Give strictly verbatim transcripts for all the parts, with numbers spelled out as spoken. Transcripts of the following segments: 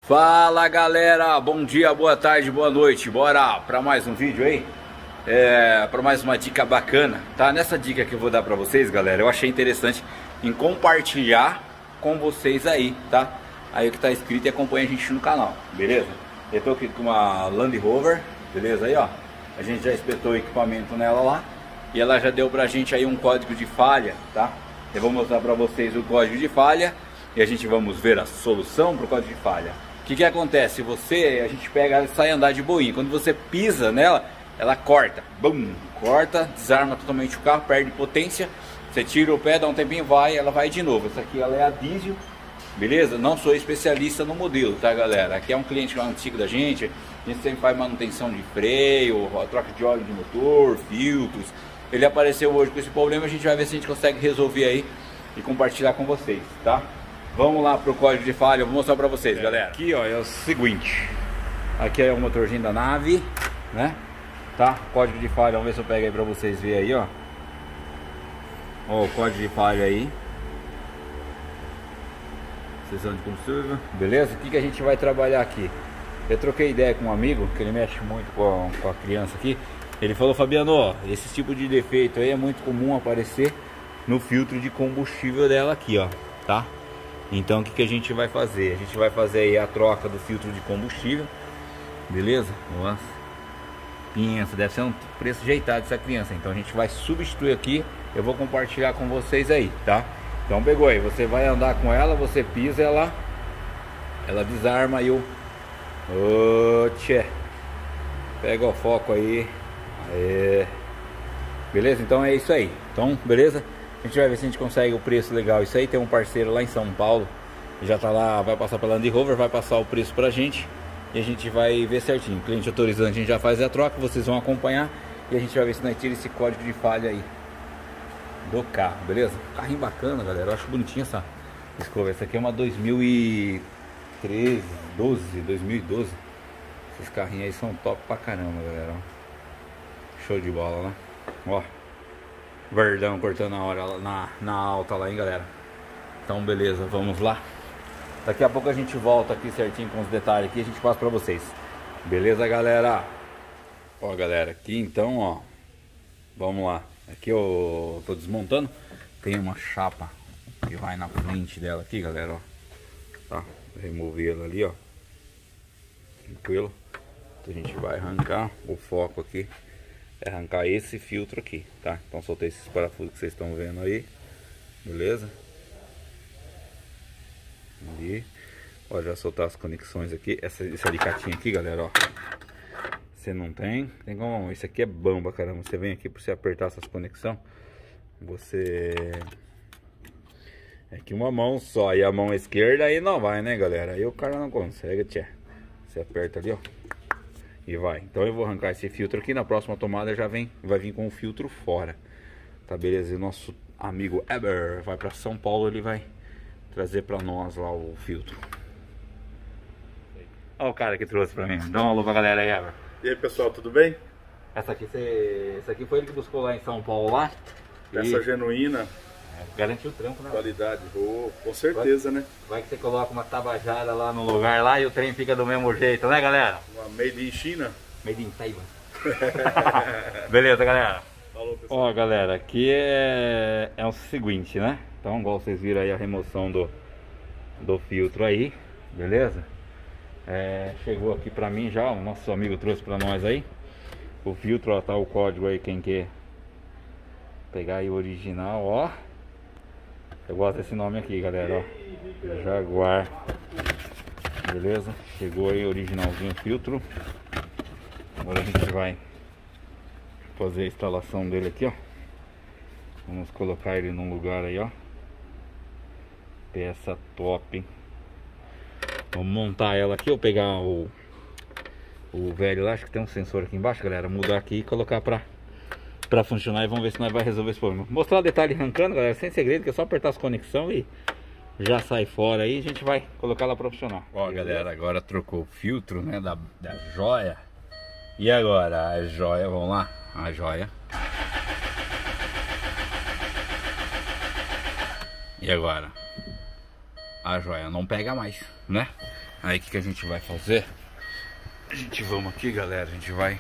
Fala galera, bom dia, boa tarde, boa noite. Bora para mais um vídeo aí, é, para mais uma dica bacana, tá? Nessa dica que eu vou dar para vocês, galera, eu achei interessante em compartilhar com vocês aí, tá? Aí o que tá inscrito e acompanha a gente no canal, beleza? Eu tô aqui com uma Land Rover, beleza? Aí ó, a gente já espetou o equipamento nela lá e ela já deu pra gente aí um código de falha, tá? Eu vou mostrar pra vocês o código de falha e a gente vamos ver a solução pro código de falha. O que que acontece? Você, a gente pega e sai andar de boinha. Quando você pisa nela, ela corta. Bum! Corta, desarma totalmente o carro, perde potência. Você tira o pé, dá um tempinho, vai, ela vai de novo. Essa aqui ela é a diesel, beleza? Não sou especialista no modelo, tá galera? Aqui é um cliente antigo da gente. A gente sempre faz manutenção de freio, troca de óleo de motor, filtros. Ele apareceu hoje com esse problema, a gente vai ver se a gente consegue resolver aí e compartilhar com vocês, tá? Vamos lá pro código de falha, eu vou mostrar pra vocês, é, galera. Aqui, ó, é o seguinte. Aqui é o motorzinho da nave, né? Tá? Código de falha, vamos ver se eu pego aí pra vocês verem aí, ó. Ó, o código de falha aí. Sessão de combustível. Beleza? O que que a gente vai trabalhar aqui? Eu troquei ideia com um amigo, que ele mexe muito com a, com a criança aqui. Ele falou, Fabiano, ó, esse tipo de defeito aí é muito comum aparecer no filtro de combustível dela aqui, ó, tá? Então o que que a gente vai fazer? A gente vai fazer aí a troca do filtro de combustível, beleza? Nossa, pensa, deve ser um preço ajeitado essa criança. Então a gente vai substituir aqui, eu vou compartilhar com vocês aí, tá? Então pegou aí, você vai andar com ela, você pisa ela, ela desarma aí o... Ô, tchê. Pega o foco aí. Aê. Beleza? Então é isso aí. Então, beleza? A gente vai ver se a gente consegue o preço legal. Isso aí tem um parceiro lá em São Paulo, já tá lá, vai passar pela Land Rover, vai passar o preço pra gente e a gente vai ver certinho. Cliente autorizando, a gente já faz a troca, vocês vão acompanhar e a gente vai ver se nós tira esse código de falha aí do carro, beleza? Carrinho bacana, galera, eu acho bonitinho essa escova. Essa aqui é uma dois mil e treze, doze, dois mil e doze. Esses carrinhos aí são top pra caramba, galera. Show de bola, né? Ó, verdão cortando a hora lá na, na alta lá, hein, galera. Então beleza, vamos lá. Daqui a pouco a gente volta aqui certinho com os detalhes aqui, a gente passa pra vocês. Beleza, galera? Ó, galera, aqui então, ó, vamos lá. Aqui eu tô desmontando. Tem uma chapa que vai na frente dela aqui, galera, ó. Tá, remover ela ali, ó. Tranquilo. Então a gente vai arrancar. O foco aqui é arrancar esse filtro aqui, tá? Então soltei esses parafusos que vocês estão vendo aí. Beleza? Ali. Ó, já soltar as conexões aqui. Essa, esse alicatinho aqui, galera, ó. Você não tem, tem como. Isso aqui é bamba, caramba. Você vem aqui para você apertar essas conexões. Você... É que uma mão só. E a mão esquerda aí não vai, né, galera? Aí o cara não consegue, tchê. Você aperta ali, ó. E vai. Então eu vou arrancar esse filtro aqui. Na próxima tomada já vem, vai vir com o filtro fora. Tá, beleza? E o nosso amigo Eber vai para São Paulo. Ele vai trazer para nós lá o filtro. Olha o cara que trouxe para mim. Dá uma alô pra galera aí, Eber. E aí, pessoal, tudo bem? Essa aqui, você... Essa aqui foi ele que buscou lá em São Paulo lá. Essa e... genuína. É, garantiu o trampo, né? Qualidade, oh, com certeza, vai, né? Vai que você coloca uma tabajara lá no lugar lá e o trem fica do mesmo jeito, né, galera? Uma made in China. Made in Taiwan. Beleza, galera? Falou, pessoal. Ó, galera, aqui é, é o seguinte, né? Então, igual vocês viram aí a remoção do, do filtro aí, beleza? É, chegou aqui pra mim já, o nosso amigo trouxe pra nós aí. O filtro, ó, tá o código aí, quem quer pegar aí o original, ó. Eu gosto desse nome aqui, galera, ó. Jaguar. Beleza? Chegou aí originalzinho o filtro. Agora a gente vai fazer a instalação dele aqui, ó. Vamos colocar ele num lugar aí, ó. Peça top, hein? Vamos montar ela aqui, eu pegar o o velho lá, acho que tem um sensor aqui embaixo, galera. Mudar aqui e colocar pra, pra funcionar e vamos ver se nós vai resolver esse problema. Mostrar o detalhe arrancando, galera, sem segredo, que é só apertar as conexões e já sai fora aí. A gente vai colocar ela pra funcionar. Ó, galera, agora trocou o filtro, né, da, da joia. E agora, a joia, vamos lá, a joia. E agora? A joia não pega mais, né? Aí o que, que a gente vai fazer? A gente vamos aqui, galera, a gente vai...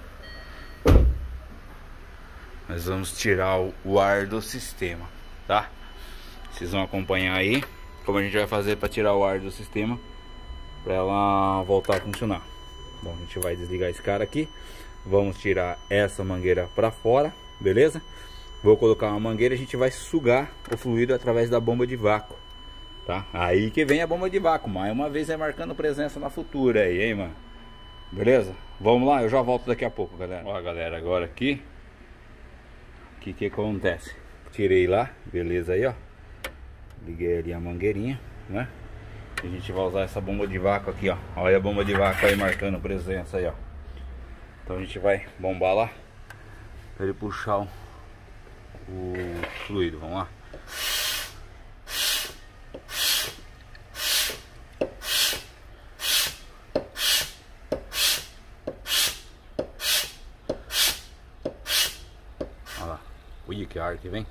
Nós vamos tirar o, o ar do sistema, tá? Vocês vão acompanhar aí como a gente vai fazer para tirar o ar do sistema, para ela voltar a funcionar. Bom, a gente vai desligar esse cara aqui. Vamos tirar essa mangueira para fora, beleza? Vou colocar uma mangueira e a gente vai sugar o fluido através da bomba de vácuo, tá? Aí que vem a bomba de vácuo, mais uma vez é marcando presença na futura aí, hein, mano? Beleza? Vamos lá, eu já volto daqui a pouco, galera. Ó, galera, agora aqui, o que que acontece? Tirei lá, beleza aí, ó. Liguei ali a mangueirinha, né? A gente vai usar essa bomba de vácuo aqui, ó. Olha a bomba de vácuo aí marcando presença aí, ó. Então a gente vai bombar lá para ele puxar o, o fluido. Vamos lá. Olha lá. Olha que ar que vem.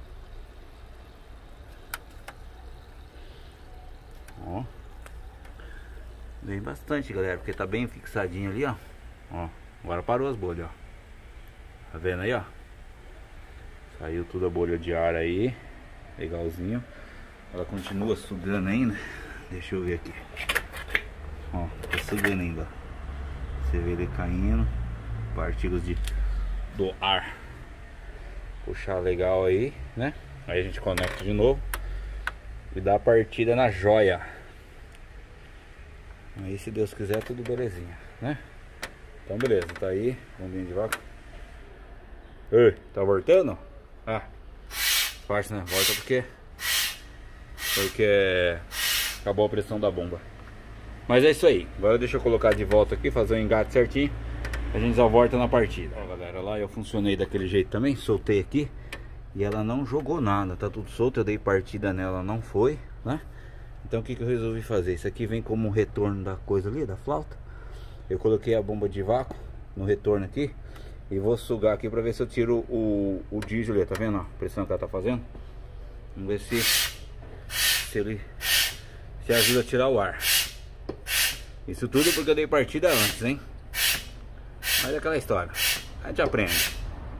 Ó. Vem bastante, galera, porque tá bem fixadinho ali, ó. Ó, agora parou as bolhas, ó. Tá vendo aí, ó? Saiu toda a bolha de ar aí. Legalzinho. Ela continua sugando ainda. Deixa eu ver aqui. Ó, tá sugando ainda. Você vê ele caindo. Partículas de, do ar. Puxar legal aí, né? Aí a gente conecta de novo e dá a partida na joia. Aí, se Deus quiser, tudo belezinha, né? Então beleza, tá aí, bombinha de vácuo. Ei, tá voltando? Ah, parte, né? Volta porque Porque acabou a pressão da bomba. Mas é isso aí, agora deixa eu colocar de volta aqui, fazer o engate certinho. A gente já volta na partida. Ó, galera, lá eu funcionei daquele jeito também. Soltei aqui e ela não jogou nada, tá tudo solto. Eu dei partida nela, não foi, né? Então o que, que eu resolvi fazer? Isso aqui vem como um retorno da coisa ali, da flauta. Eu coloquei a bomba de vácuo no retorno aqui e vou sugar aqui para ver se eu tiro o, o diesel ali, tá vendo? A pressão que ela tá fazendo. Vamos ver se, se ele se ajuda a tirar o ar. Isso tudo porque eu dei partida antes, hein? Mas é aquela história, a gente aprende.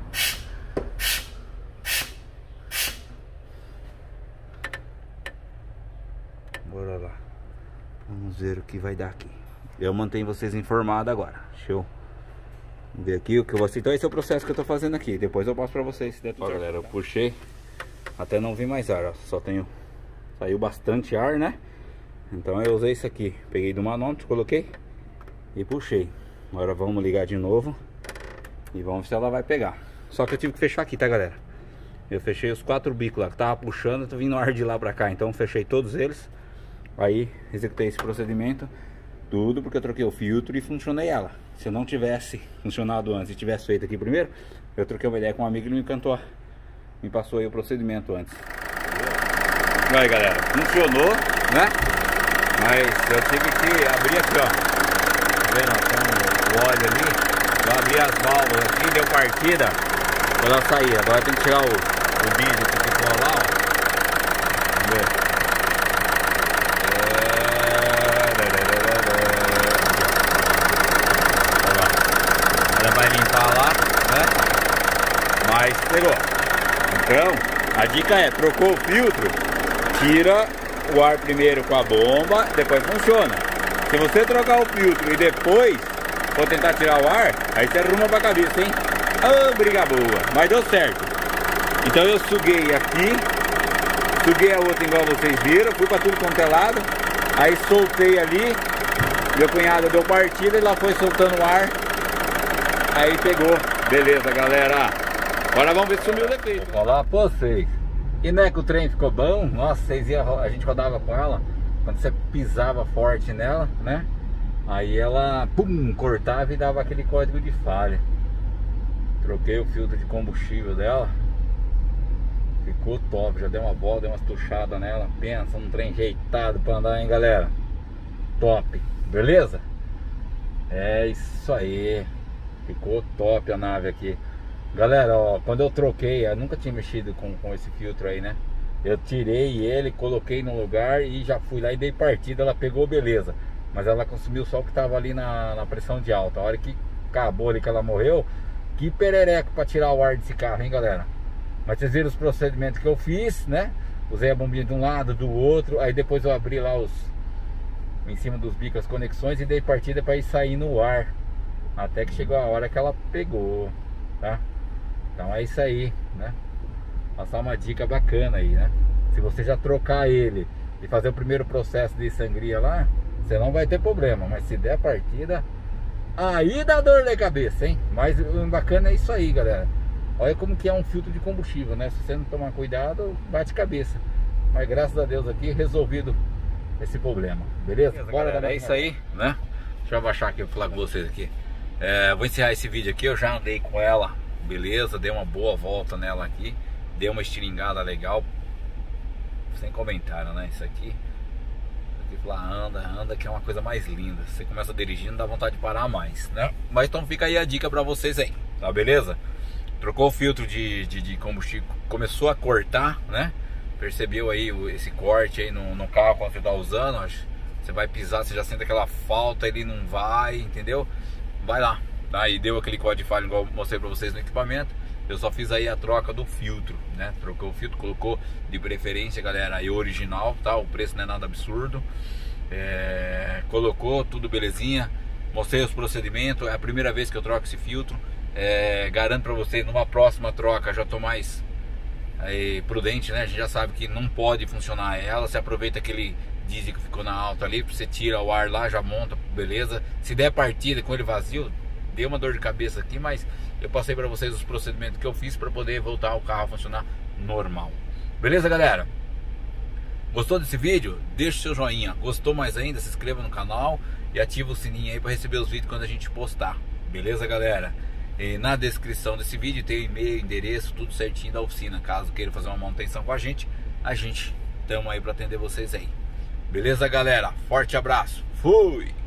Bora lá. Vamos ver o que vai dar aqui. Eu mantenho vocês informados agora. Deixa eu ver aqui o que eu vou... Então esse é o processo que eu tô fazendo aqui. Depois eu passo pra vocês. Ó, galera, eu puxei. Até não vi mais ar, ó. Só tenho... Saiu bastante ar, né? Então eu usei isso aqui. Peguei do manômetro, coloquei e puxei. Agora vamos ligar de novo e vamos ver se ela vai pegar. Só que eu tive que fechar aqui, tá, galera? Eu fechei os quatro bicos lá que tava puxando, tô vindo ar de lá pra cá. Então fechei todos eles. Aí executei esse procedimento tudo porque eu troquei o filtro e funcionei ela. Se eu não tivesse funcionado antes e tivesse feito aqui primeiro, eu troquei uma ideia com um amigo e ele me cantou, me passou aí o procedimento antes. E aí, galera, funcionou, né? Mas eu tive que abrir aqui, ó. Tá vendo? Tem o óleo ali. Eu abri as válvulas aqui, deu partida pra ela sair. Agora tem que tirar o, o diesel que ficou lá, ó. Vamos ver. Vai limpar lá, né? Mas pegou. Então, a dica é, trocou o filtro, tira o ar primeiro com a bomba, depois funciona. Se você trocar o filtro e depois for tentar tirar o ar, aí você arruma pra cabeça, hein? Ah, briga boa. Mas deu certo. Então eu suguei aqui, suguei a outra igual vocês viram, fui pra tudo quanto é lado, aí soltei ali, meu cunhado deu partida e lá foi soltando o ar. Aí pegou, beleza, galera. Agora vamos ver se sumiu o defeito. Vou falar pra vocês. E não é que o trem ficou bom? Nossa, vocês iam, a gente rodava com ela. Quando você pisava forte nela, né? Aí ela, pum, cortava e dava aquele código de falha. Troquei o filtro de combustível dela. Ficou top, já deu uma volta, deu umas tuchadas nela. Pensa num trem ajeitado pra andar, hein, galera? Top, beleza? É isso aí. Ficou top a nave aqui. Galera, ó, quando eu troquei, eu nunca tinha mexido com, com esse filtro aí, né? Eu tirei ele, coloquei no lugar e já fui lá e dei partida, ela pegou, beleza. mas ela consumiu só o que tava ali na, na pressão de alta. A hora que acabou ali, que ela morreu, que perereco pra tirar o ar desse carro, hein, galera? Mas vocês viram os procedimentos que eu fiz, né? Usei a bombinha de um lado, do outro. Aí depois eu abri lá os em cima dos bicos as conexões e dei partida para ir sair no ar. Até que chegou a hora que ela pegou, tá? Então é isso aí, né? Passar uma dica bacana aí, né? Se você já trocar ele e fazer o primeiro processo de sangria lá, você não vai ter problema. Mas se der partida, aí dá dor de cabeça, hein? Mas o bacana é isso aí, galera. Olha como que é um filtro de combustível, né? Se você não tomar cuidado, bate cabeça. Mas graças a Deus aqui, resolvido esse problema. Beleza? Beleza, bora, galera, é isso aí, né? Deixa eu abaixar aqui pra falar com vocês aqui. É, vou encerrar esse vídeo aqui. Eu já andei com ela, beleza? Dei uma boa volta nela aqui. Dei uma estiringada legal. Sem comentário, né? Isso aqui. Lá anda, anda, que é uma coisa mais linda. Você começa dirigindo, dá vontade de parar mais, né? Mas então fica aí a dica pra vocês aí, tá beleza? Trocou o filtro de, de, de combustível, começou a cortar, né? Percebeu aí esse corte aí no, no carro quando você tá usando, acho. Você vai pisar, você já sente aquela falta, ele não vai, entendeu? Vai lá, tá? E deu aquele código de falha igual eu mostrei pra vocês no equipamento. Eu só fiz aí a troca do filtro, né? Trocou o filtro, colocou de preferência, galera, aí original, tá? O preço não é nada absurdo. É... Colocou tudo belezinha. Mostrei os procedimentos, é a primeira vez que eu troco esse filtro. É... Garanto pra vocês, numa próxima troca já tô mais aí, prudente, né? A gente já sabe que não pode funcionar ela. Você aproveita aquele diesel que ficou na alta ali, você tira o ar lá, já monta, beleza. Se der partida com ele vazio, deu uma dor de cabeça aqui, mas eu passei para vocês os procedimentos que eu fiz para poder voltar o carro a funcionar normal. Beleza, galera? Gostou desse vídeo? Deixa o seu joinha. Gostou mais ainda? Se inscreva no canal e ativa o sininho aí para receber os vídeos quando a gente postar. Beleza, galera? E na descrição desse vídeo tem o e-mail, endereço, tudo certinho da oficina. Caso queira fazer uma manutenção com a gente, a gente estamos aí para atender vocês aí. Beleza, galera? Forte abraço. Fui!